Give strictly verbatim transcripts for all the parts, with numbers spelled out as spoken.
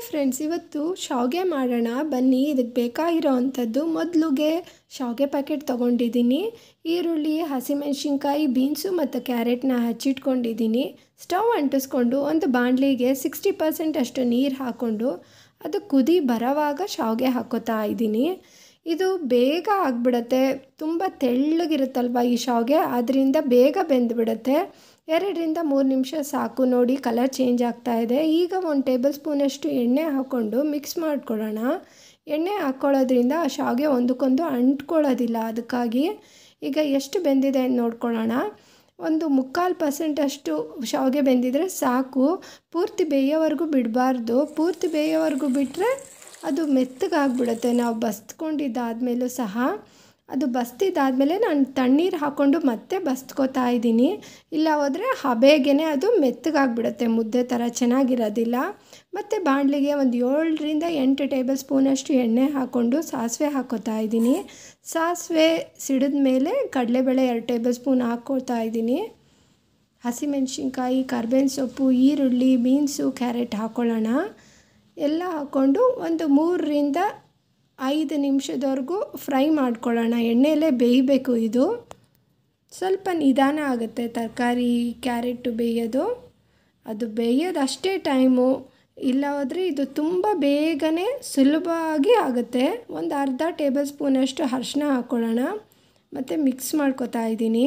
Hi friends, ಇವತ್ತು ಶಾವಿಗೆ ಮಾಡೋಣ ಬನ್ನಿ. ಇದಕ್ಕೆ ಬೇಕಾಗಿರೋ ಅಂಥದ್ದು ಮೊದಲಿಗೆ ಶಾವಿಗೆ ಪ್ಯಾಕೆಟ್ ತೊಗೊಂಡಿದ್ದೀನಿ. ಈರುಳ್ಳಿ, ಹಸಿಮೆಣಸಿನ್ಕಾಯಿ, ಬೀನ್ಸು ಮತ್ತು ಕ್ಯಾರೆಟ್ನ ಹಚ್ಚಿಟ್ಕೊಂಡಿದ್ದೀನಿ. ಸ್ಟವ್ ಅಂಟಿಸ್ಕೊಂಡು ಒಂದು ಬಾಣಲಿಗೆ ಸಿಕ್ಸ್ಟಿ ಪರ್ಸೆಂಟ್ ಅಷ್ಟು ನೀರು ಹಾಕ್ಕೊಂಡು ಅದು ಕುದಿ ಬರೋವಾಗ ಶಾವಿಗೆ ಹಾಕೋತಾ ಇದ್ದೀನಿ. ಇದು ಬೇಗ ಆಗಿಬಿಡುತ್ತೆ, ತುಂಬ ತೆಳ್ಳಗಿರುತ್ತಲ್ವ ಈ ಶಾವಿಗೆ, ಅದರಿಂದ ಬೇಗ ಬೆಂದುಬಿಡುತ್ತೆ. ಎರಡರಿಂದ ಮೂರು ನಿಮಿಷ ಸಾಕು. ನೋಡಿ, ಕಲರ್ ಚೇಂಜ್ ಆಗ್ತಾ ಇದೆ. ಈಗ ಒಂದು ಟೇಬಲ್ ಸ್ಪೂನಷ್ಟು ಎಣ್ಣೆ ಹಾಕ್ಕೊಂಡು ಮಿಕ್ಸ್ ಮಾಡ್ಕೊಳ್ಳೋಣ. ಎಣ್ಣೆ ಹಾಕ್ಕೊಳ್ಳೋದ್ರಿಂದ ಆ ಶಾವಿಗೆ ಒಂದಕ್ಕೊಂದು ಅಂಟ್ಕೊಳ್ಳೋದಿಲ್ಲ. ಅದಕ್ಕಾಗಿ ಈಗ ಎಷ್ಟು ಬೆಂದಿದೆ ಅಂತ ನೋಡ್ಕೊಳ್ಳೋಣ. ಒಂದು ಮುಕ್ಕಾಲು ಪರ್ಸೆಂಟಷ್ಟು ಶಾವಿಗೆ ಬೆಂದಿದ್ರೆ ಸಾಕು. ಪೂರ್ತಿ ಬೇಯೋವರೆಗೂ ಬಿಡಬಾರ್ದು. ಪೂರ್ತಿ ಬೇಯೋವರೆಗೂ ಬಿಟ್ಟರೆ ಅದು ಮೆತ್ತಗಾಗ್ಬಿಡುತ್ತೆ. ನಾವು ಬಸ್ತ್ಕೊಂಡಿದ್ದಾದಮೇಲೂ ಸಹ ಅದು ಬಸ್ತಿದ್ದಾದಮೇಲೆ ನಾನು ತಣ್ಣೀರು ಹಾಕ್ಕೊಂಡು ಮತ್ತೆ ಬಸ್ತ್ಕೋತಾ ಇದ್ದೀನಿ. ಇಲ್ಲ ಹೋದರೆ ಹಬೆಗೇ ಅದು ಮೆತ್ತಗಾಗ್ಬಿಡುತ್ತೆ, ಮುದ್ದೆ ಥರ ಚೆನ್ನಾಗಿರೋದಿಲ್ಲ. ಮತ್ತು ಬಾಣಲಿಗೆ ಒಂದು ಏಳರಿಂದ ಎಂಟು ಟೇಬಲ್ ಸ್ಪೂನಷ್ಟು ಎಣ್ಣೆ ಹಾಕ್ಕೊಂಡು ಸಾಸಿವೆ ಹಾಕ್ಕೋತಾ ಇದ್ದೀನಿ. ಸಾಸಿವೆ ಸಿಡಿದ ಮೇಲೆ ಕಡಲೆಬೇಳೆ ಎರಡು ಟೇಬಲ್ ಸ್ಪೂನ್ ಹಾಕ್ಕೊಳ್ತಾ ಇದ್ದೀನಿ. ಹಸಿಮೆಣಸಿನ್ಕಾಯಿ, ಕರ್ಬೇವಿನ ಸೊಪ್ಪು, ಈರುಳ್ಳಿ, ಬೀನ್ಸು, ಕ್ಯಾರೆಟ್ ಹಾಕ್ಕೊಳ್ಳೋಣ. ಎಲ್ಲ ಹಾಕ್ಕೊಂಡು ಒಂದು ಮೂರರಿಂದ ಐದು ನಿಮಿಷದವರೆಗೂ ಫ್ರೈ ಮಾಡ್ಕೊಳ್ಳೋಣ. ಎಣ್ಣೆಯಲ್ಲೇ ಬೇಯಬೇಕು. ಇದು ಸ್ವಲ್ಪ ನಿಧಾನ ಆಗುತ್ತೆ ತರಕಾರಿ ಕ್ಯಾರೆಟು ಬೇಯೋದು. ಅದು ಬೇಯೋದು ಅಷ್ಟೇ ಟೈಮು. ಇಲ್ಲ ಹೋದರೆ ಇದು ತುಂಬ ಬೇಗನೆ ಸುಲಭವಾಗಿ ಆಗುತ್ತೆ. ಒಂದು ಅರ್ಧ ಟೇಬಲ್ ಸ್ಪೂನಷ್ಟು ಅರಿಶಿನ ಹಾಕ್ಕೊಳ್ಳೋಣ. ಮತ್ತು ಮಿಕ್ಸ್ ಮಾಡ್ಕೊತಾ ಇದ್ದೀನಿ.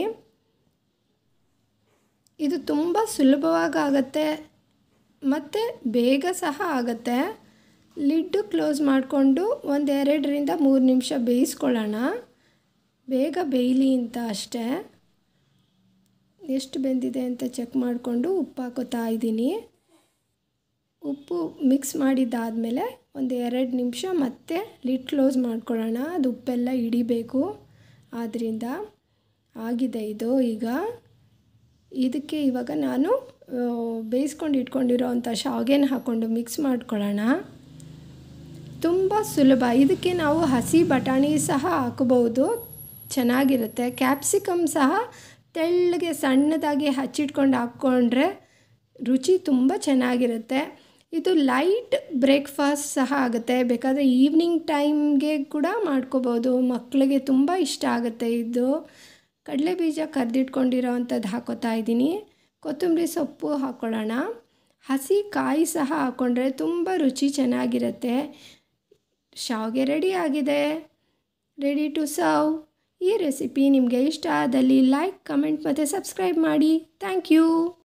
ಇದು ತುಂಬ ಸುಲಭವಾಗಿ ಆಗುತ್ತೆ ಮತ್ತು ಬೇಗ ಸಹ ಆಗುತ್ತೆ. ಲಿಡ್ಡು ಕ್ಲೋಸ್ ಮಾಡಿಕೊಂಡು ಒಂದು ಎರಡರಿಂದ ಮೂರು ನಿಮಿಷ ಬೇಯಿಸ್ಕೊಳ್ಳೋಣ. ಬೇಗ ಬೇಯಲಿ ಅಂತ ಅಷ್ಟೇ. ಎಷ್ಟು ಬೆಂದಿದೆ ಅಂತ ಚೆಕ್ ಮಾಡಿಕೊಂಡು ಉಪ್ಪು ಹಾಕೋತಾ ಇದ್ದೀನಿ. ಉಪ್ಪು ಮಿಕ್ಸ್ ಮಾಡಿದ್ದಾದಮೇಲೆ ಒಂದು ಎರಡು ನಿಮಿಷ ಮತ್ತೆ ಲಿಡ್ ಕ್ಲೋಸ್ ಮಾಡ್ಕೊಳ್ಳೋಣ. ಅದು ಉಪ್ಪೆಲ್ಲ ಹಿಡಿಬೇಕು. ಆದ್ದರಿಂದ ಆಗಿದೆ ಇದು. ಈಗ ಇದಕ್ಕೆ ಇವಾಗ ನಾನು ಬೇಯಿಸ್ಕೊಂಡು ಇಟ್ಕೊಂಡಿರೋ ಅಂಥ ಶಾವಿಗೆನ ಹಾಕ್ಕೊಂಡು ಮಿಕ್ಸ್ ಮಾಡ್ಕೊಳ್ಳೋಣ. ತುಂಬ ಸುಲಭ. ಇದಕ್ಕೆ ನಾವು ಹಸಿ ಬಟಾಣಿ ಸಹ ಹಾಕಬಹುದು, ಚೆನ್ನಾಗಿರುತ್ತೆ. ಕ್ಯಾಪ್ಸಿಕಮ್ ಸಹ ತೆಳ್ಳಗೆ ಸಣ್ಣದಾಗಿ ಹಚ್ಚಿಟ್ಕೊಂಡು ಹಾಕ್ಕೊಂಡ್ರೆ ರುಚಿ ತುಂಬ ಚೆನ್ನಾಗಿರುತ್ತೆ. ಇದು ಲೈಟ್ ಬ್ರೇಕ್ಫಾಸ್ಟ್ ಸಹ ಆಗುತ್ತೆ. ಬೇಕಾದರೆ ಈವ್ನಿಂಗ್ ಟೈಮ್ಗೆ ಕೂಡ ಮಾಡ್ಕೋಬೋದು. ಮಕ್ಕಳಿಗೆ ತುಂಬ ಇಷ್ಟ ಆಗುತ್ತೆ ಇದು. ಕಡಲೆ ಬೀಜ ಕರೆದಿಟ್ಕೊಂಡಿರೋ ಅಂಥದ್ದು ಹಾಕೋತಾ ಇದ್ದೀನಿ. ಕೊತ್ತಂಬರಿ ಸೊಪ್ಪು ಹಾಕ್ಕೊಳ್ಳೋಣ. ಹಸಿ ಕಾಯಿ ಸಹ ಹಾಕ್ಕೊಂಡ್ರೆ ತುಂಬ ರುಚಿ ಚೆನ್ನಾಗಿರುತ್ತೆ. ಶಾವಿಗೆ ರೆಡಿ ಆಗಿದೆ. Ready to serve. ಈ ರೆಸಿಪಿ ನಿಮಗೆ ಇಷ್ಟ ಆದಲ್ಲಿ ಲೈಕ್, ಕಮೆಂಟ್ ಮತ್ತು ಸಬ್ಸ್ಕ್ರೈಬ್ ಮಾಡಿ. Thank you.